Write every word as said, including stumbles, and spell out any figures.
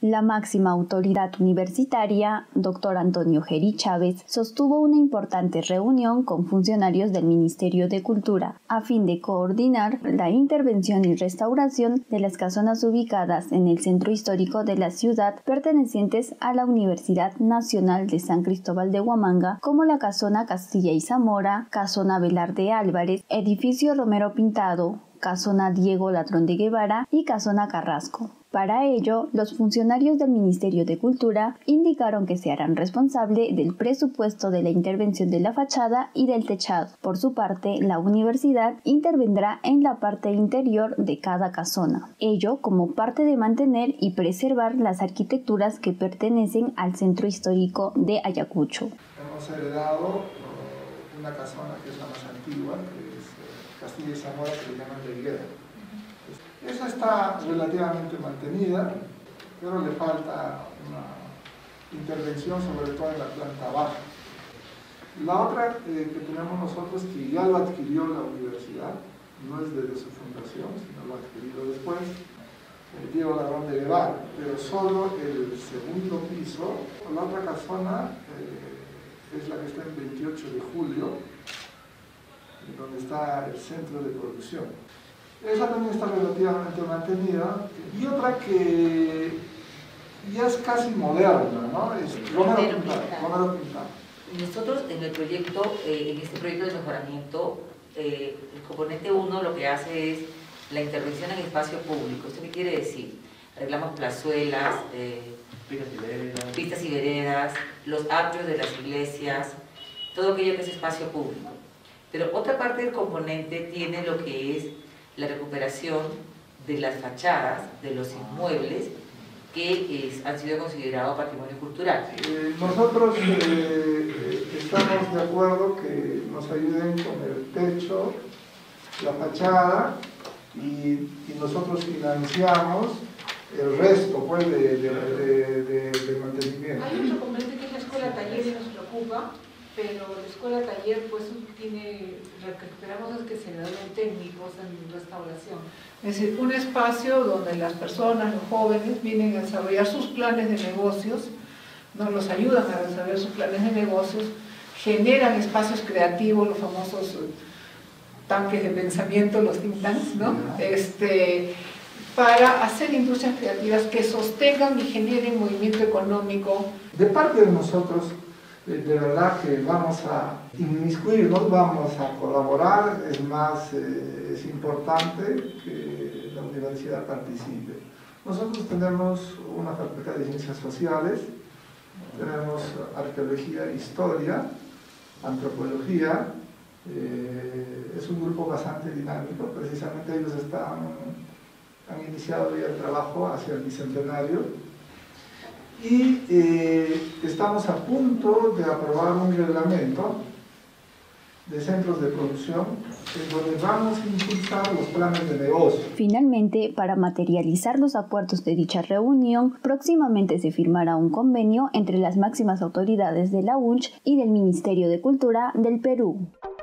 La máxima autoridad universitaria, doctor Antonio Geri Chávez, sostuvo una importante reunión con funcionarios del Ministerio de Cultura a fin de coordinar la intervención y restauración de las casonas ubicadas en el centro histórico de la ciudad pertenecientes a la Universidad Nacional de San Cristóbal de Huamanga, como la Casona Castilla y Zamora, Casona Velarde Álvarez, Edificio Romero Pintado, Casona Diego Ladrón de Guevara y Casona Carrasco. Para ello, los funcionarios del Ministerio de Cultura indicaron que se harán responsable del presupuesto de la intervención de la fachada y del techado. Por su parte, la universidad intervendrá en la parte interior de cada casona, ello como parte de mantener y preservar las arquitecturas que pertenecen al centro histórico de Ayacucho. Hemos heredado una casona que es la más antigua, que es Castilla y Zamora, que le llaman de Higuera. Esa está relativamente mantenida, pero le falta una intervención, sobre todo en la planta baja. La otra eh, que tenemos nosotros, que ya lo adquirió la universidad, no es desde su fundación, sino lo ha adquirido después, eh, Diego Ladrón de Guevara, pero solo el segundo piso. La otra casona eh, es la que está en veintiocho de julio, donde está el centro de producción. Esa también está relativamente mantenida. Y otra que ya es casi moderna, ¿no? Es Romero Pintado. Nosotros en el proyecto, eh, en este proyecto de mejoramiento, eh, el componente uno lo que hace es la intervención en espacio público. ¿Esto qué quiere decir? Arreglamos plazuelas, eh, pistas y veredas, los atrios de las iglesias, todo aquello que es espacio público. Pero otra parte del componente tiene lo que es la recuperación de las fachadas, de los inmuebles que es, han sido considerados patrimonio cultural. Eh, nosotros eh, estamos de acuerdo que nos ayuden con el techo, la fachada, y, y nosotros financiamos el resto pues, de, de, de, de, de mantenimiento. Hay otro componente que es la escuela taller que nos preocupa, pero la escuela taller pues tiene, recuperamos los que se graduan técnicos en restauración. Es decir, un espacio donde las personas, los jóvenes, vienen a desarrollar sus planes de negocios, nos los ayudan a desarrollar sus planes de negocios, generan espacios creativos, los famosos tanques de pensamiento, los think tanks, ¿no? Este, para hacer industrias creativas que sostengan y generen movimiento económico. De parte de nosotros, de verdad que vamos a inmiscuirnos, vamos a colaborar, es más, eh, es importante que la universidad participe. Nosotros tenemos una facultad de ciencias sociales, tenemos arqueología, historia, antropología, eh, es un grupo bastante dinámico, precisamente ellos están, han iniciado ya el trabajo hacia el bicentenario. Y eh, estamos a punto de aprobar un reglamento de centros de producción en donde vamos a impulsar los planes de negocio. Finalmente, para materializar los acuerdos de dicha reunión, próximamente se firmará un convenio entre las máximas autoridades de la U N C H y del Ministerio de Cultura del Perú.